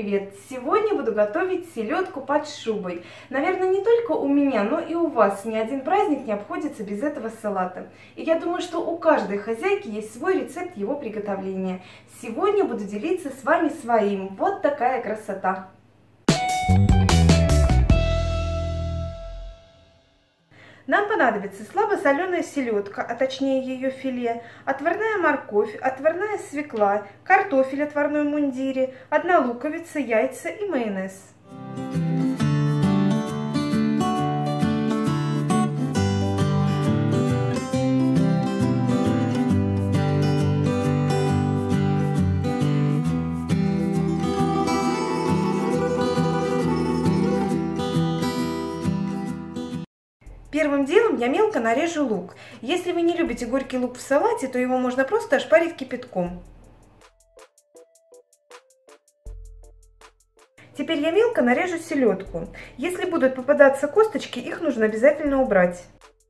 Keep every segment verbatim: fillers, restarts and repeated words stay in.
привет! Сегодня буду готовить селедку под шубой. Наверное, не только у меня, но и у вас ни один праздник не обходится без этого салата. И я думаю, что у каждой хозяйки есть свой рецепт его приготовления. Сегодня буду делиться с вами своим. Вот такая красота! Нам понадобится слабосоленая селедка, а точнее ее филе, отварная морковь, отварная свекла, картофель отварной в мундире, одна луковица, яйца и майонез. Первым делом я мелко нарежу лук. Если вы не любите горький лук в салате, то его можно просто ошпарить кипятком. Теперь я мелко нарежу селедку. Если будут попадаться косточки, их нужно обязательно убрать.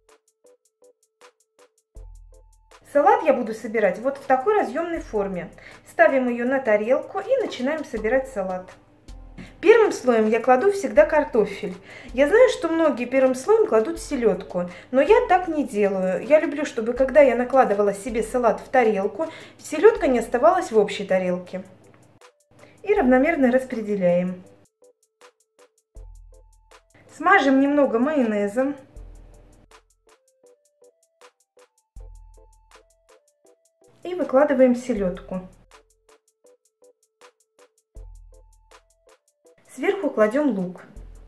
Салат я буду собирать вот в такой разъемной форме. Ставим ее на тарелку и начинаем собирать салат. Первым слоем я кладу всегда картофель. Я знаю, что многие первым слоем кладут селедку, но я так не делаю. Я люблю, чтобы когда я накладывала себе салат в тарелку, селедка не оставалась в общей тарелке. И равномерно распределяем. Смажем немного майонезом. И выкладываем селедку. Сверху кладем лук.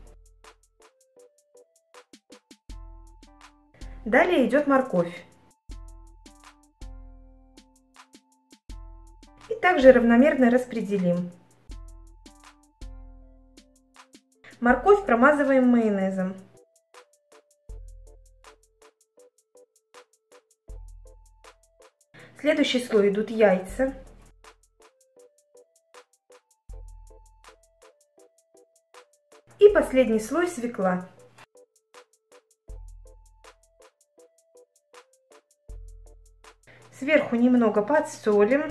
Далее идет морковь. И также равномерно распределим. Морковь промазываем майонезом. Следующий слой идут яйца. И последний слой свекла. Сверху немного подсолим.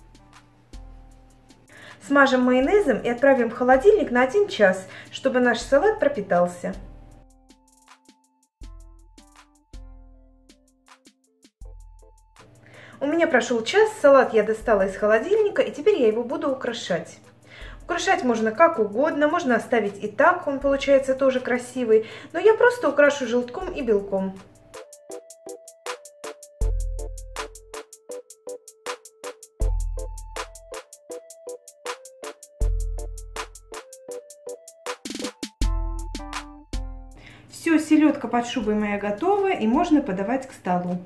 Смажем майонезом и отправим в холодильник на один час, чтобы наш салат пропитался. У меня прошел час, салат я достала из холодильника, и теперь я его буду украшать. Украшать можно как угодно, можно оставить и так, он получается тоже красивый, но я просто украшу желтком и белком. Все, селедка под шубой моя готова, и можно подавать к столу.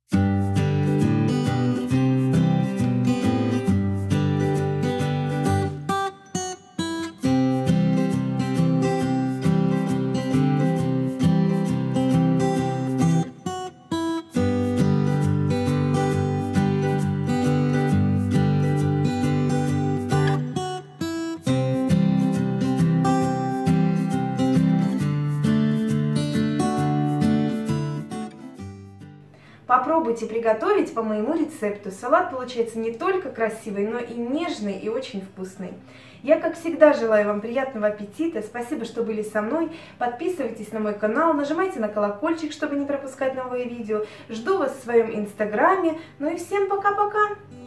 Попробуйте приготовить по моему рецепту. Салат получается не только красивый, но и нежный и очень вкусный. Я, как всегда, желаю вам приятного аппетита. Спасибо, что были со мной. Подписывайтесь на мой канал, нажимайте на колокольчик, чтобы не пропускать новые видео. Жду вас в своем инстаграме. Ну и всем пока-пока!